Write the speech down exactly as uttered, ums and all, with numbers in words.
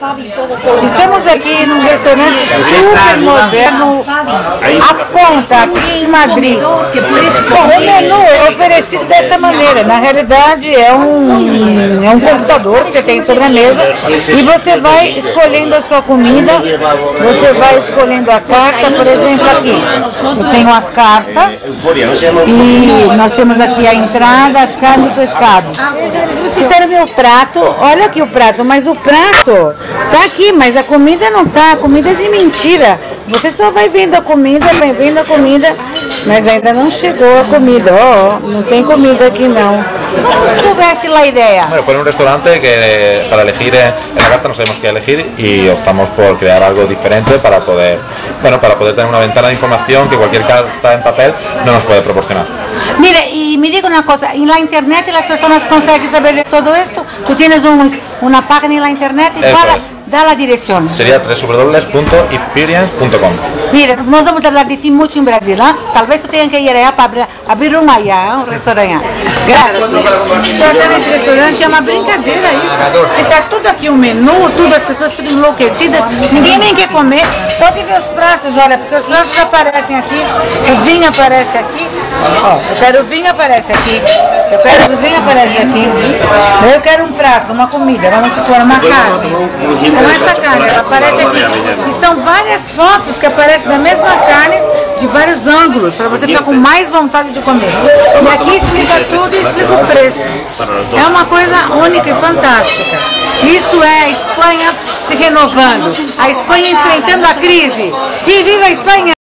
Estamos aqui num restaurante super moderno, à ponta, aqui em Madrid. Bom, o menu é oferecido dessa maneira. Na realidade, é um, é um computador que você tem sobre a mesa e você vai escolhendo a sua comida, você vai escolhendo a carta, por exemplo, aqui. Eu tenho a carta e nós temos aqui a entrada, as carnes e o pescado. Fizeram meu prato, olha aqui o prato, mas o prato tá aqui, mas a comida não tá, a comida é de mentira. Você só vai vendo a comida, vai vendo a comida, mas ainda não chegou a comida. Ó, oh, não tem comida aqui não. ¿Cómo tuviste la idea? Bueno, fue un restaurante que para elegir en la carta no sabemos qué elegir y optamos por crear algo diferente para poder, bueno, para poder tener una ventana de información que cualquier carta en papel no nos puede proporcionar. Mire, y me diga una cosa, en la internet las personas consiguen saber de todo esto. Tú tienes un, una página en la internet y para, es. Da la dirección. Sería w w w punto experience punto com. Mira, nós vamos falar de ti muito em Brasil, hein? Talvez tu tenha que ir aí para abrir, abrir um allá, um restaurante. Graças. Então, nesse restaurante é uma brincadeira isso. Que tá tudo aqui o um menu, tudo, as pessoas ficam enlouquecidas, ninguém nem quer comer, só de ver os pratos, olha, porque os pratos aparecem aqui, o vinho aparece aqui, ó, eu quero o vinho aparece aqui, eu quero o vinho aparece aqui, eu quero um prato, uma comida, vamos supor, uma carne. Então essa carne, ela aparece aqui. E são várias fotos que aparecem da mesma carne, de vários ângulos, para você ficar com mais vontade de comer. E aqui explica tudo e explica o preço. É uma coisa única e fantástica. Isso é a Espanha se renovando, a Espanha enfrentando a crise. E viva a Espanha!